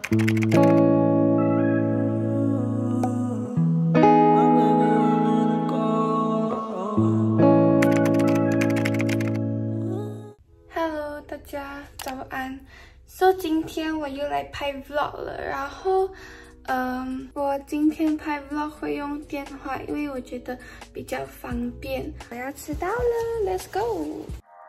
Hello， 大家早安。So 今天我又来拍 vlog 了，然后我今天拍 vlog 会用电话，因为我觉得比较方便。我要迟到了 ，Let's go。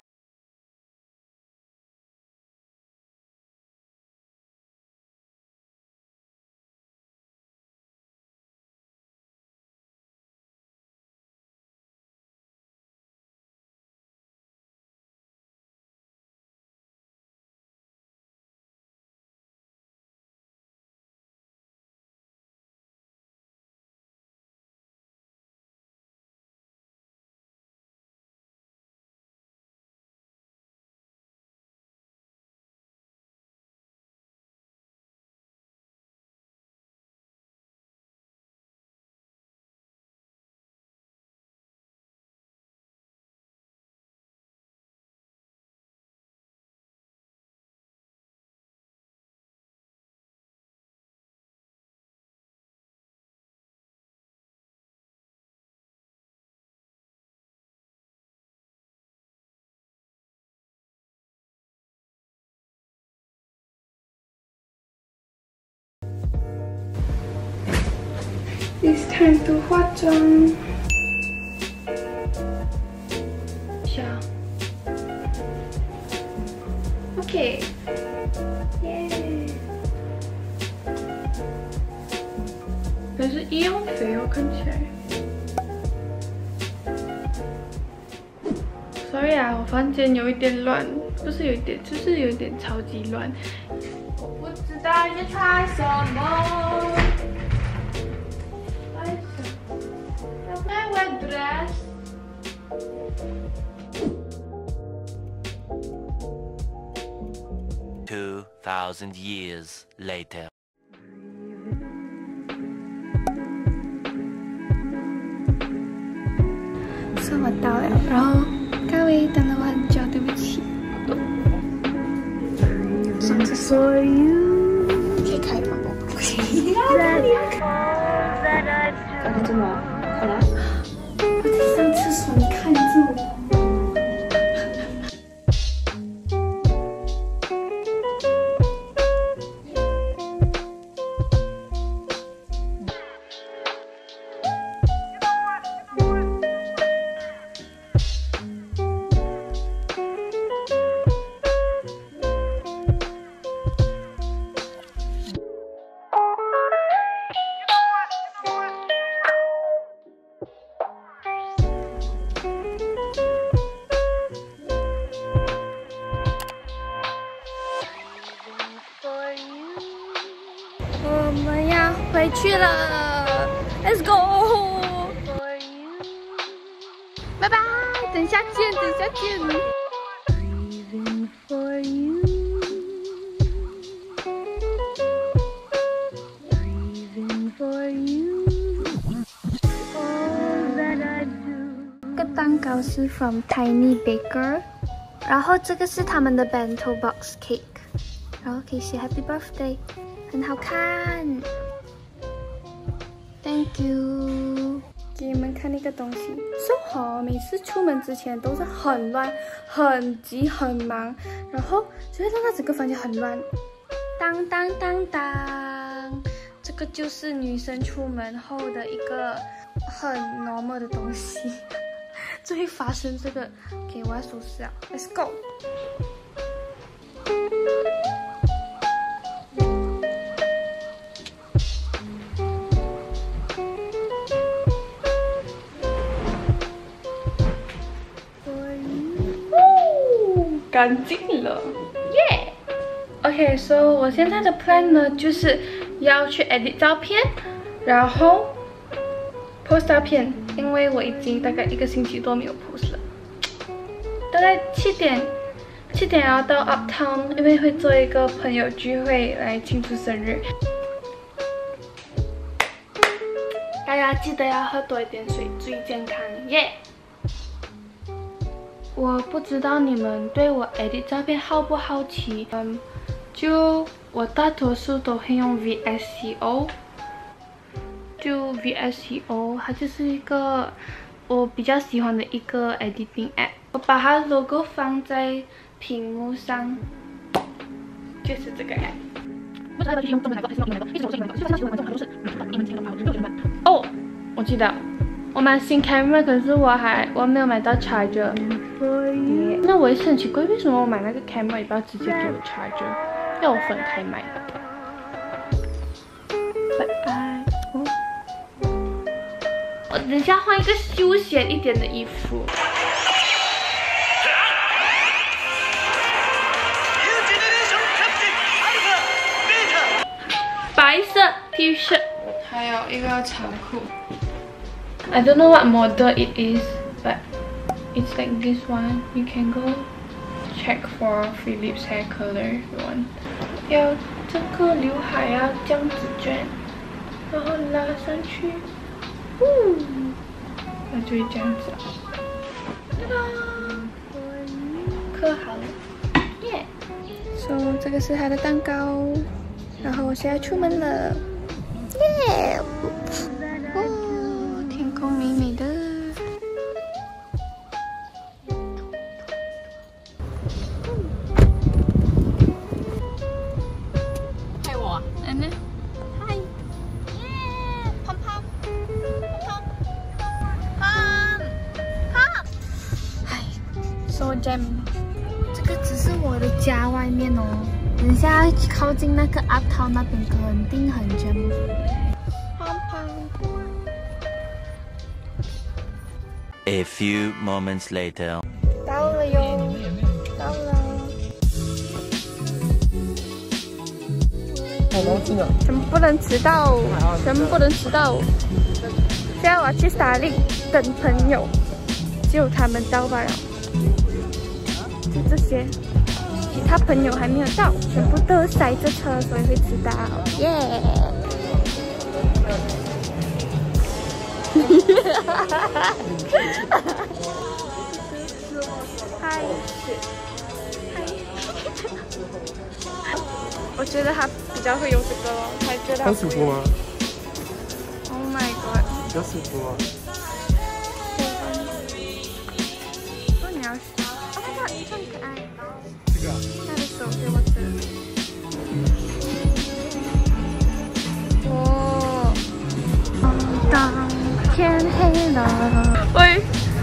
It's time to 化妆。OK， 耶！可是一样肥哦，看起来。Sorry 啊，我房间有一点乱，不是有一点，就是有一点超级乱。我不知道要穿什么。 dress. $2,000 years later. 是我到了，然后各位等了我很久，对不起。上厕所可以开吗？不可以。刚才怎么？好了。 我在上厕所，你看着我。我们要回去了 ，Let's go！ 拜拜，等下见，等下见。这个蛋糕是 from Tiny Baker， 然后这个是他们的 Bento Box Cake， 然后可以写 Happy Birthday。 很好看 ，Thank you。给你们看那个东西，说好每次出门之前都是很乱、很急、很忙，然后就会让到整个房间很乱。当当当当，这个就是女生出门后的一个很 normal 的东西，就会发生这个。OK， 我要收拾了 ，Let's go。 干净了，耶 ！OK， so 我现在的 plan 呢，就是要去 edit 照片，然后 post 照片，因为我已经大概1个星期多没有 post 了。大概7点要到 Uptown， 因为会做一个朋友聚会来庆祝生日。大家记得要喝多一点水，注意健康，耶！ 我不知道你们对我 edit 照片好不好奇， 就我大多数都会用 VSCO， 就 VSCO 它就是一个我比较喜欢的一个 editing app。我把它 logo 放在屏幕上，就是这个 app。哦，我记得我买新 camera， 可是我没有买到 charger。那我也是很奇怪，为什么我买那个 camera 也不要直接给我 charger， 要我分开买？拜拜。我等一下换一个休闲一点的衣服。白色 T 恤，还有一个长裤。I don't know what model it is, but it's like this one. You can go check for Philip's hair color if you want. 要这个刘海要这样子卷，然后拉上去，那就会这样子。刻好了，耶！So 这个是它的蛋糕。然后我现在出门了，耶！哦，天空美美的。 嗨我， 嗯呢，嗨， 耶，胖胖， 嗨 ，so jam。这个只是我的家外面哦。等下靠近那个阿涛那边肯定很jam。胖胖。 A few moments later. 到了哟，到了。 好高兴啊！ 全部不能迟到，全部不能迟到。现在我要去沙砾等朋友，只有他们到罢了。就这些。其他朋友还没有到，全部都塞着车，所以会迟到。耶！嗨，我觉得他比较会用这个哦，他觉得很舒服吗 ？Oh my god！ 比较舒服啊。 说你要学 ，Oh my god， 这很可爱。 这个啊。 他的手给我指。哦，当天黑了，喂，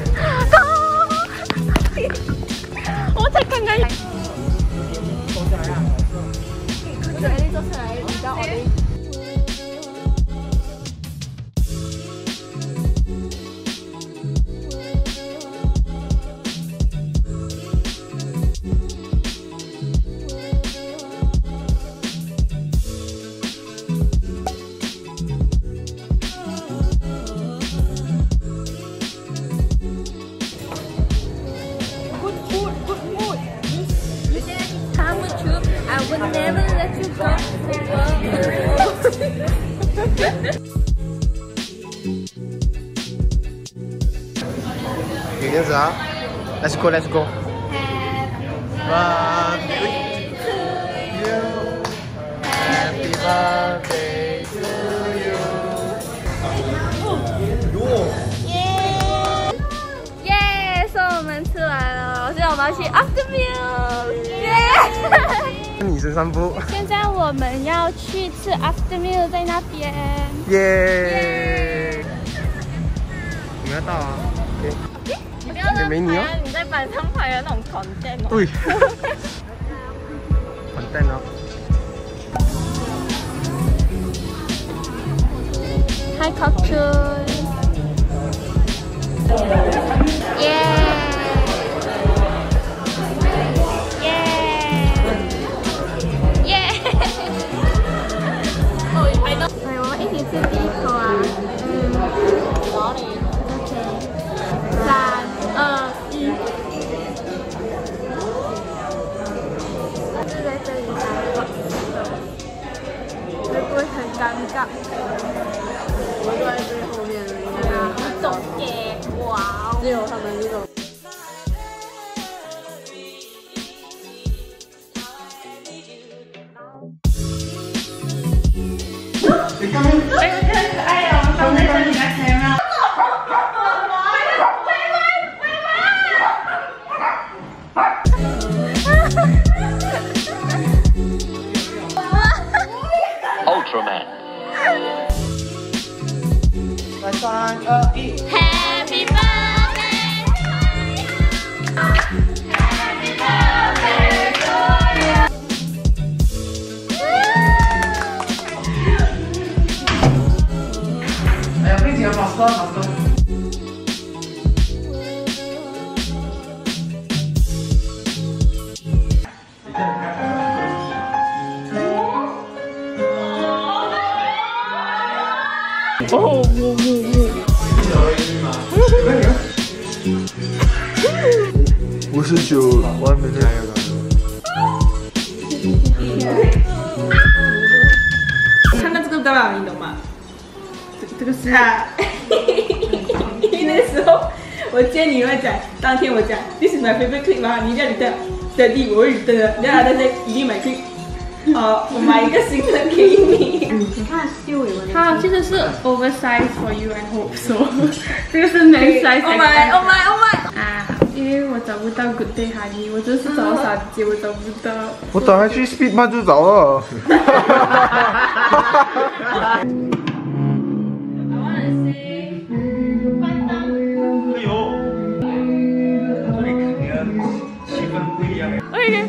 我才刚刚。 坐下来啊！坐下来，坐下来，你到我哋。I would never let you go. 有点啥 ？Let's go, let's go. Happy birthday to you. 耶！所以我们吃完了，现在我们要去 after meal。耶！ 你身上不？ 现在我们要去吃 after meal， 在那边。 耶！我们要到啊。 你不要乱美女哦拍啊！你在板上拍的那种 content 哦。 对。content 哦。 Hi cocktail。耶！对，我们一起吃第一口啊。 哪里 3、2、1。就在这里来，会不会很尴尬？ 我坐在最后面，中间，哇！只有他们这种。 哎，看可爱哦，放在这里来看吗？ Ultraman. 来3、2、1。 Happy birthday Happy birthday to you 哎呀，并且马上。 哦， 59完美的。 看到这个代表你懂吗？这个是啊，因为那时候我接你会讲，当天我讲 This is my favorite clip 嘛，你一定要return，等地我会return的，然后他在一定买 clip。我买一个新的给你。你看秀伟文。 好，这个是 oversize for you I hope so 这个是 men's size。 Oh my！ 啊，因为我找不到 Good Day Honey， 我就是找3姐，我找不到。 我等下去 Speed 慢就找了。 哎呦，这里肯定气氛不一样。 OK。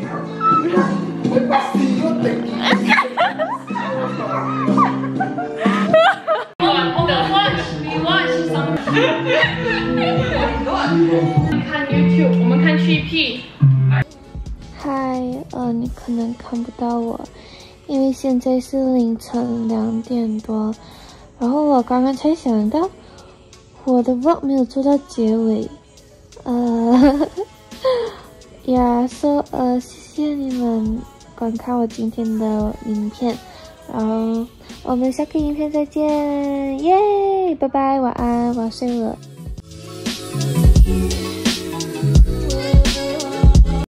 看 YouTube， 我们看 GP。嗨，你可能看不到我，因为现在是凌晨2点多，然后我刚刚才想到我的 vlog 没有做到结尾，so 谢谢你们观看我今天的影片，然后我们下个影片再见，耶，拜拜，晚安，我要睡了。